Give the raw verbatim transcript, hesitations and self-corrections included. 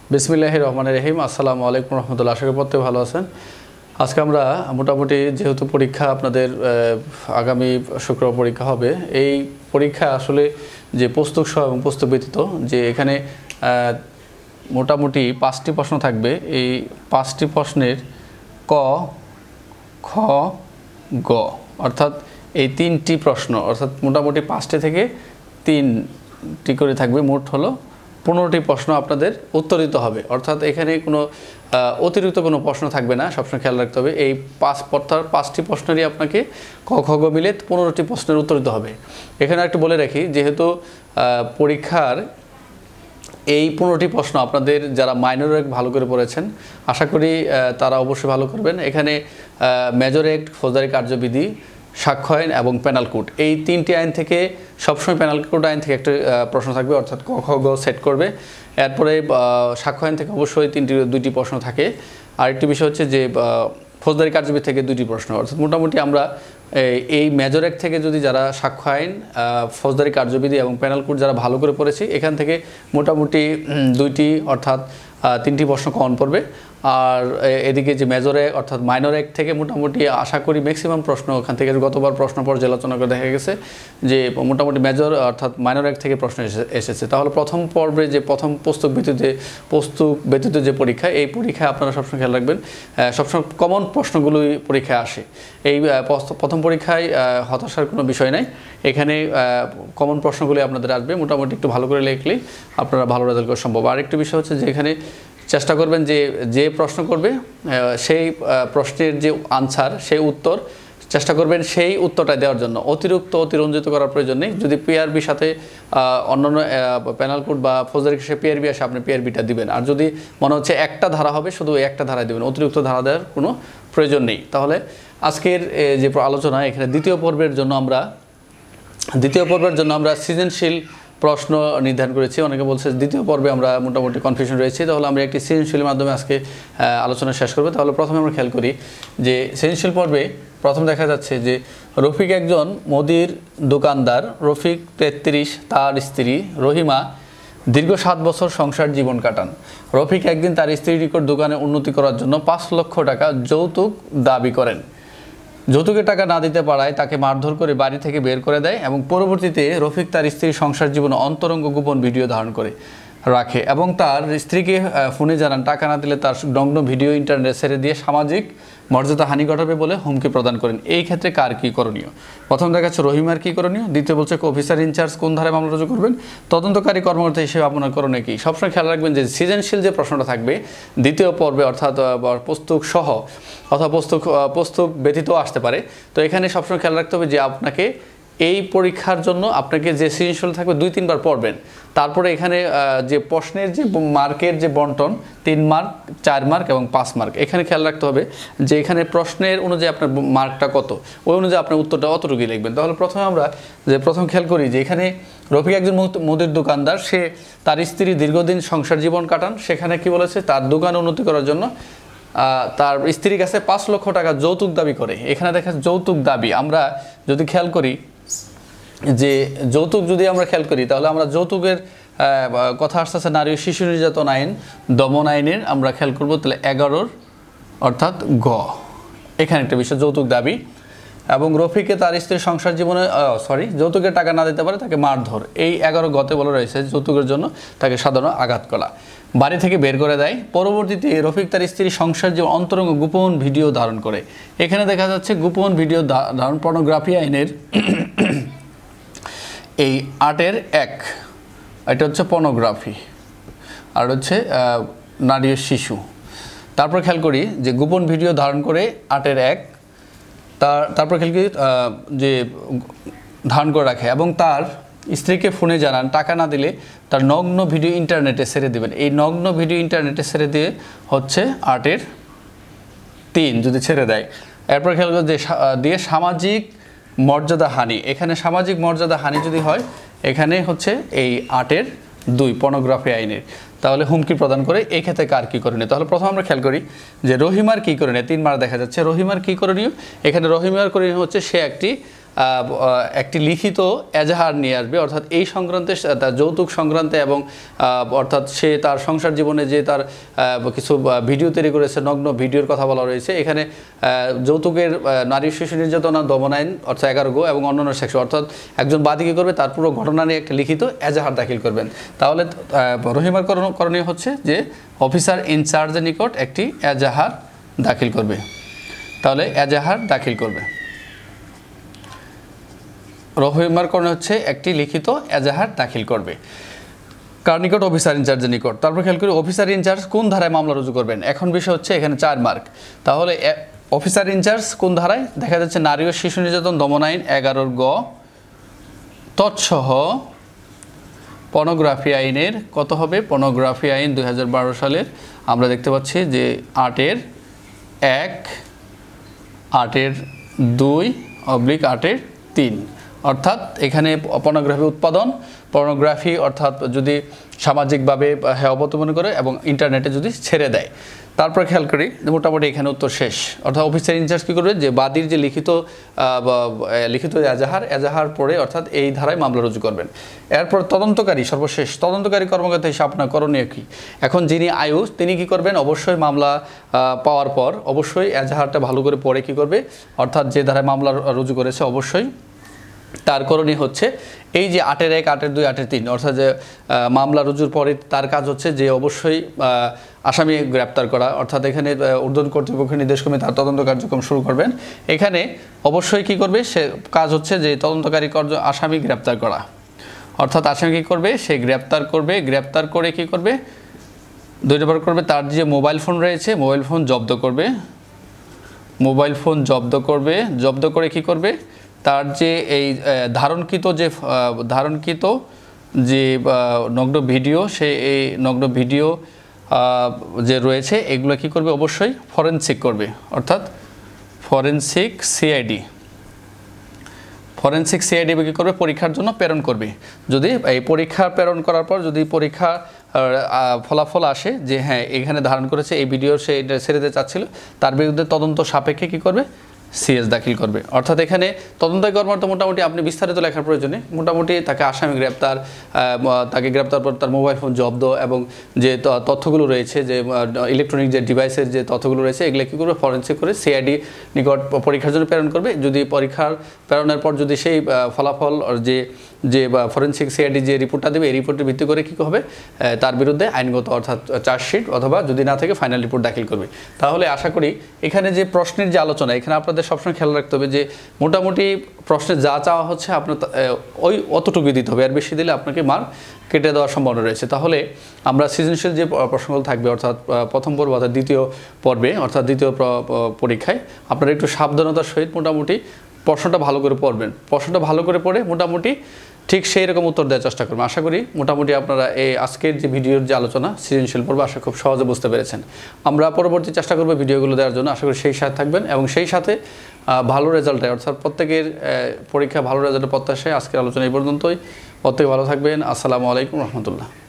বিসমিল্লাহির রহমানির রহিম। আসসালামু আলাইকুম রহমতুল্লাহ। আশা করি প্রত্যেকে ভালো আছেন। আজকে আমরা মোটামুটি যেহেতু পরীক্ষা আপনাদের আগামী শুক্রবার পরীক্ষা হবে, এই পরীক্ষা আসলে যে পুস্তক সহ এবং পুস্তক ব্যতীত যে এখানে মোটামুটি পাঁচটি প্রশ্ন থাকবে। এই পাঁচটি প্রশ্নের ক, খ, গ অর্থাৎ এই তিনটি প্রশ্ন অর্থাৎ মোটামুটি পাঁচটি থেকে তিনটি করে থাকবে। মোট হলো পনেরোটি প্রশ্ন আপনাদের উত্তর দিতে হবে। অর্থাৎ এখানে কোনো অতিরিক্ত কোনো প্রশ্ন থাকবে না, সবসময় খেয়াল রাখতে হবে। এই পাঁচ অর্থাৎ পাঁচটি প্রশ্নেরই আপনাকে ক, খ, গ মিলে পনেরোটি প্রশ্নের উত্তর দিতে হবে। এখানে একটু বলে রাখি, যেহেতু পরীক্ষার এই পনেরোটি প্রশ্ন আপনাদের যারা মাইনর অ্যাক্ট ভালো করে পড়েছেন, আশা করি তারা অবশ্যই ভালো করবেন। এখানে মেজর অ্যাক্ট, ফৌজদারি কার্যবিধি, সাক্ষ্য আইন এবং প্যানাল কোড, এই তিনটি আইন থেকে সবসময় প্যানাল কোড আইন থেকে একটা প্রশ্ন থাকবে, অর্থাৎ ক, খ, গ সেট করবে। এরপরে সাক্ষ্য আইন থেকে অবশ্যই তিনটি দুইটি প্রশ্ন থাকে। আরেকটি বিষয় হচ্ছে যে ফৌজদারি কার্যবিধি থেকে দুইটি প্রশ্ন। অর্থাৎ মোটামুটি আমরা এই মেজর অ্যাক্ট থেকে যদি যারা সাক্ষ্য আইন, ফৌজদারি কার্যবিধি এবং প্যানাল কোড যারা ভালো করে পড়েছি, এখান থেকে মোটামুটি দুইটি অর্থাৎ তিনটি প্রশ্ন কমন পড়বে। আর এদিকে যে মেজর অ্যাক্ট অর্থাৎ মাইনর অ্যাক্ট থেকে মোটামুটি আশা করি ম্যাক্সিমাম প্রশ্ন ওখান থেকে গতবার প্রশ্ন পর্যালোচনা করে দেখা গেছে যে মোটামুটি মেজর অর্থাৎ মাইনর অ্যাক্ট থেকে প্রশ্ন এসেছে। তাহলে প্রথম পর্বে যে প্রথম পুস্তক ব্যতীত পুস্তক ব্যতীত যে পরীক্ষা, এই পরীক্ষায় আপনারা সবসময় খেয়াল রাখবেন সবসময় কমন প্রশ্নগুলোই পরীক্ষায় আসে। এই প্রথম পরীক্ষায় হতাশার কোনো বিষয় নাই, এখানে কমন প্রশ্নগুলি আপনাদের আসবে। মোটামুটি একটু ভালো করে লিখলেই আপনারা ভালো রেজাল্ট করা সম্ভব। আরেকটি বিষয় হচ্ছে যে এখানে চেষ্টা করবেন যে যে প্রশ্ন করবে সেই প্রশ্নের যে আনসার, সেই উত্তর চেষ্টা করবেন সেই উত্তরটা দেওয়ার জন্য, অতিরিক্ত অতিরঞ্জিত করার প্রয়োজন নেই। যদি পিআরবির সাথে অন্যান্য প্যানাল কোড বা ফৌজদারি সে পিআরবি আসে, আপনি পিআরবিটা দিবেন। আর যদি মনে হচ্ছে একটা ধারা হবে, শুধু একটা ধারায় দেবেন, অতিরিক্ত ধারা দেওয়ার কোনো প্রয়োজন নেই। তাহলে আজকের যে আলোচনা, এখানে দ্বিতীয় পর্বের জন্য আমরা দ্বিতীয় পর্বের জন্য আমরা সৃজনশীল প্রশ্ন নির্ধারণ করেছি। অনেকে বলছে দ্বিতীয় পর্বে আমরা মোটামুটি কনফিউশন রয়েছে, তাহলে আমরা একটি সৃজনশীলের মাধ্যমে আজকে আলোচনা শেষ করবো। তাহলে প্রথমে আমরা খেয়াল করি যে সৃজনশীল পর্বে প্রথম দেখা যাচ্ছে যে রফিক একজন মুদির দোকানদার। রফিক তেত্রিশ, তার স্ত্রী রহিমা দীর্ঘ সাত বছর সংসার জীবন কাটান। রফিক একদিন তার স্ত্রীর নিকট দোকানে উন্নতি করার জন্য পাঁচ লক্ষ টাকা যৌতুক দাবি করেন। যৌতুকের টাকা না দিতে পারায় তাকে মারধর করে বাড়ি থেকে বের করে দেয় এবং পরবর্তীতে রফিক তার স্ত্রীর সংসার জীবনে অন্তরঙ্গ গোপন ভিডিও ধারণ করে রাখে এবং তার স্ত্রীকে ফোনে জানান টাকা না দিলে তার নগ্ন ভিডিও ইন্টারনেটে ছেড়ে দিয়ে সামাজিক মর্যাদা হানি ঘটাবে বলে হুমকি প্রদান করেন। এই ক্ষেত্রে কার কী করণীয়? প্রথম দেখাচ্ছে রহিমার কী করণীয়। দ্বিতীয় বলছে অফিসার ইনচার্জ কোন ধারায় মামলা রুজু করবেন। তদন্তকারী কর্মকর্তা হিসেবে আপনার করণীয় কী? সবসময় খেয়াল রাখবেন যে সৃজনশীল যে প্রশ্নটা থাকবে দ্বিতীয় পর্বে অর্থাৎ পুস্তক সহ অথবা পুস্তক পুস্তক ব্যতীত আসতে পারে। তো এখানে সবসময় খেয়াল রাখতে হবে যে আপনাকে এই পরীক্ষার জন্য আপনাকে যে সৃজনশীল থাকবে দুই তিনবার পড়বেন। তারপরে এখানে যে প্রশ্নের যে মার্কের যে বন্টন, তিন মার্ক, চার মার্ক এবং পাঁচ মার্ক, এখানে খেয়াল রাখতে হবে যে এখানে প্রশ্নের অনুযায়ী আপনার মার্কটা কত, ওই অনুযায়ী আপনার উত্তরটা অতটুকুই লিখবেন। তাহলে প্রথমে আমরা যে প্রথম খেয়াল করি যে এখানে রফিক একজন মুদির দোকানদার, সে তার স্ত্রী দীর্ঘদিন সংসার জীবন কাটান। সেখানে কি বলেছে, তার দোকান উন্নতি করার জন্য তার স্ত্রীর কাছে পাঁচ লক্ষ টাকা যৌতুক দাবি করে। এখানে দেখা যৌতুক দাবি, আমরা যদি খেয়াল করি যে যৌতুক যদি আমরা খেয়াল করি তাহলে আমরা যৌতুকের কথা আসতে আসতে নারী ও শিশু নির্যাতন আইন, দমন আইনের আমরা খেয়াল করবো। তাহলে এগারোর অর্থাৎ গ, এখানে একটা বিষয় যৌতুক দাবি। এবং রফিকে তার স্ত্রীর সংসার জীবনে সরি যৌতুকের টাকা না দিতে পারে তাকে মারধর, এই এগারো গতে বলা রয়েছে যৌতুকের জন্য তাকে সাধারণ আঘাত করা, বাড়ি থেকে বের করে দেয়। পরবর্তীতে রফিক তার স্ত্রীর সংসার জীবন অন্তরঙ্গ গোপন ভিডিও ধারণ করে। এখানে দেখা যাচ্ছে গোপন ভিডিও ধারণ পর্নোগ্রাফি আইনের এই আটের এক, এটা হচ্ছে পর্নোগ্রাফি, আর হচ্ছে নারী ও শিশু। তারপর খেয়াল করি যে গোপন ভিডিও ধারণ করে আটের এক, তার তারপর খেয়াল করি যে ধারণ করে রাখে এবং তার স্ত্রীকে ফোনে জানান টাকা না দিলে তার নগ্ন ভিডিও ইন্টারনেটে ছেড়ে দেবেন। এই নগ্ন ভিডিও ইন্টারনেটে ছেড়ে দিয়ে হচ্ছে আটের তিন যদি ছেড়ে দেয়। এরপর খেয়াল করি যে দিয়ে সামাজিক মর্যাদা হানি, এখানে সামাজিক মর্যাদা হানি যদি হয় এখানে হচ্ছে এই আটের দুই পর্নোগ্রাফি আইনের, তাহলে হুমকি প্রদান করে। এই ক্ষেত্রে কার কী করণীয়? তাহলে প্রথম আমরা খেয়াল করি যে রহিমার কী করণীয়। তিন মার দেখা যাচ্ছে রহিমার কী করণীয়। এখানে রহিমার করণীয় হচ্ছে সে একটি একটি লিখিত এজাহার নিয়ে আসবে, অর্থাৎ এই সংক্রান্তে তার যৌতুক সংক্রান্তে এবং অর্থাৎ সে তার সংসার জীবনে যে তার কিছু ভিডিও তৈরি করেছে, নগ্ন ভিডিওর কথা বলা রয়েছে এখানে। যৌতুকের নারী শিশু নির্যাতনা দমন আইন অর্থাৎ এগারো গো এবং অন্যান্য সেকশন, অর্থাৎ একজন বাদী কী করবে, তার পুরো ঘটনা নিয়ে একটা লিখিত এজাহার দাখিল করবেন। তাহলে রহিমার করণীয় হচ্ছে যে অফিসার ইনচার্জের নিকট একটি এজাহার দাখিল করবে। তাহলে এজাহার দাখিল করবে, রহিমার করণীয় হচ্ছে একটি লিখিত এজাহার দাখিল করবে কার নিকট? অফিসার ইনচার্জের নিকট। তারপর খেয়াল করি অফিসার ইনচার্জ কোন ধারায় মামলা রুজু করবেন। এখন বিষয় হচ্ছে এখানে চার মার্ক। তাহলে অফিসার ইনচার্জ কোন ধারায়? দেখা যাচ্ছে নারী ও শিশু নির্যাতন দমন আইন এগারোর গ তৎসহ পর্নোগ্রাফি আইনের কত হবে? পর্নোগ্রাফি আইন দুই হাজার বারো সালের আমরা দেখতে পাচ্ছি যে আটের এক, আটের দুই অবলিক আটের তিন, অর্থাৎ এখানে পর্নোগ্রাফি উৎপাদন, পর্নোগ্রাফি অর্থাৎ যদি সামাজিকভাবে হ্যাঁ অবলম্বন করে এবং ইন্টারনেটে যদি ছেড়ে দেয়। তারপর খেয়াল করি মোটামুটি এখানে উত্তর শেষ। অর্থাৎ অফিসার ইনচার্জ কী করবে, যে বাদীর যে লিখিত লিখিত এজাহার এজাহার পড়ে অর্থাৎ এই ধারায় মামলা রুজু করবেন। এরপর তদন্তকারী, সর্বশেষ তদন্তকারী কর্মকর্তা হিসেবে আপনার করণীয় কী? এখন যিনি আয়ুষ তিনি কি করবেন, অবশ্যই মামলা পাওয়ার পর অবশ্যই এজাহারটা ভালো করে পড়ে কী করবে, অর্থাৎ যে ধারায় মামলা রুজু করেছে অবশ্যই তার করণীয় হচ্ছে এই যে আটের এক, আটের দুই, আটের তিন, অর্থাৎ যে মামলা রুজুর পরে তার কাজ হচ্ছে যে অবশ্যই আসামি গ্রেপ্তার করা, অর্থাৎ এখানে ঊর্ধ্বতন কর্তৃপক্ষের নির্দেশক্রমে তার তদন্ত কার্যক্রম শুরু করবেন। এখানে অবশ্যই কি করবে, সে কাজ হচ্ছে যে তদন্তকারী আসামি গ্রেপ্তার করা, অর্থাৎ আসামি কী করবে, সে গ্রেপ্তার করবে। গ্রেপ্তার করে কি করবে, দুই নম্বর করবে তার যে মোবাইল ফোন রয়েছে মোবাইল ফোন জব্দ করবে, মোবাইল ফোন জব্দ করবে জব্দ করে কি করবে, তার যে এই ধারণকৃত যে ধারণকৃত যে নগ্ন ভিডিও, সে এই নগ্ন ভিডিও যে রয়েছে এগুলো কি করবে, অবশ্যই ফরেনসিক করবে, অর্থাৎ ফরেনসিক সিআইডি ফরেনসিক সিআইডি কী করবে, পরীক্ষার জন্য প্রেরণ করবে। যদি এই পরীক্ষা প্রেরণ করার পর যদি পরীক্ষা ফলাফল আসে যে হ্যাঁ এখানে ধারণ করেছে এই ভিডিও সে এটা ছেড়ে দিতে চাচ্ছিল, তার বিরুদ্ধে তদন্ত সাপেক্ষে কী করবে, সিএস দাখিল করবে। অর্থাৎ এখানে তদন্তকারী কর্মকর্তা মোটামুটি আপনি বিস্তারিত লেখার প্রয়োজনে মোটামুটি তাকে আসামি গ্রেপ্তার, তাকে গ্রেপ্তার পর তার মোবাইল ফোন জব্দ এবং যে তথ্যগুলো রয়েছে যে ইলেকট্রনিক যে ডিভাইসের যে তথ্যগুলো রয়েছে এগুলো কী করবে, ফরেনসিক করে সিআইডি নিকট পরীক্ষার জন্য প্রেরণ করবে। যদি পরীক্ষার প্রেরণের পর যদি সেই ফলাফল যে যে ফরেনসিক সিআইডি যে রিপোর্টটা দেবে এই রিপোর্টের ভিত্তি করে কী হবে, তার বিরুদ্ধে আইনগত অর্থাৎ চার্জশিট অথবা যদি না থাকে ফাইনাল রিপোর্ট দাখিল করবে। তাহলে আশা করি এখানে যে প্রশ্নের যে আলোচনা, এখানে আপনাদের সবসময় খেয়াল রাখতে হবে যে মোটামুটি প্রশ্নে যা চাওয়া হচ্ছে আপনার ওই অতটুকুই দিতে হবে, আর বেশি দিলে আপনাকে মার্ক কেটে দেওয়ার সম্ভাবনা রয়েছে। তাহলে আমরা সৃজনশীল যে প্রশ্নগুলো থাকবে অর্থাৎ প্রথম পর্ব অর্থাৎ দ্বিতীয় পর্বে অর্থাৎ দ্বিতীয় পরীক্ষায় আপনারা একটু সাবধানতার সহিত মোটামুটি প্রশ্নটা ভালো করে পড়বেন। প্রশ্নটা ভালো করে পড়ে মোটামুটি ঠিক সেই রকম উত্তর দেওয়ার চেষ্টা করবেন। আশা করি মোটামুটি আপনারা এই আজকের যে ভিডিওর যে আলোচনা সৃজনশীল পর্ব আশা খুব সহজে বুঝতে পেরেছেন। আমরা পরবর্তী চেষ্টা করব ভিডিওগুলো দেওয়ার জন্য। আশা করি সেই সাথে থাকবেন এবং সেই সাথে ভালো রেজাল্টে অর্থাৎ প্রত্যেকের পরীক্ষা ভালো রেজাল্টের প্রত্যাশায় আজকের আলোচনা এই পর্যন্তই। প্রত্যেকে ভালো থাকবেন। আসসালামু আলাইকুম রহমতুল্লাহ।